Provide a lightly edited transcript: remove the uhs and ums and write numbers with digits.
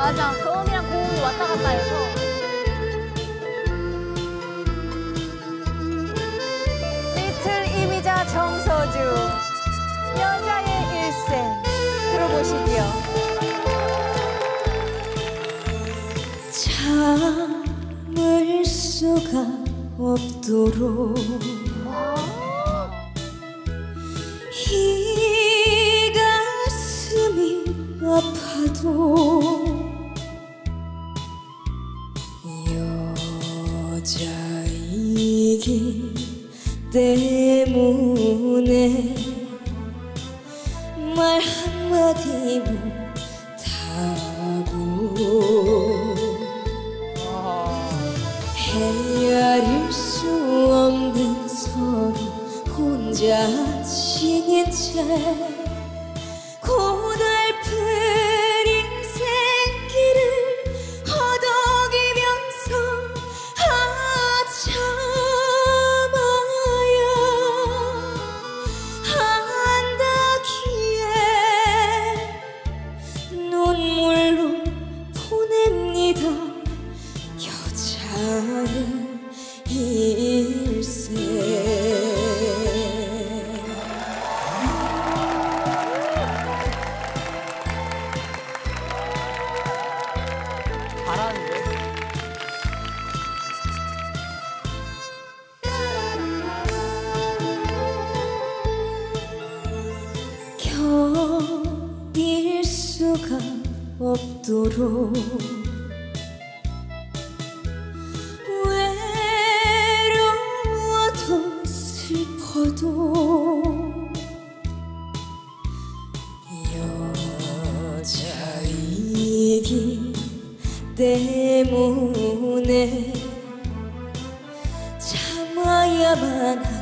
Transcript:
맞아. 저음이랑 고음이 왔다 갔다 해서. 리틀 이미자 정서주 여자의 일생 들어보시지요. 참을 수가 없도록 이 가슴이 아파도 여자이기 때문에 말 한마디 못하고 헤아릴 수 없는 서로 혼자 지닌 채 고달픈 인생길을 허덕이면서 참아야 한다기에 눈물로 보냅니다. 여자의 일생. 잘하는데. 견딜 수가 없도록 외로워도 슬퍼도 여자이기 때문에 참아야만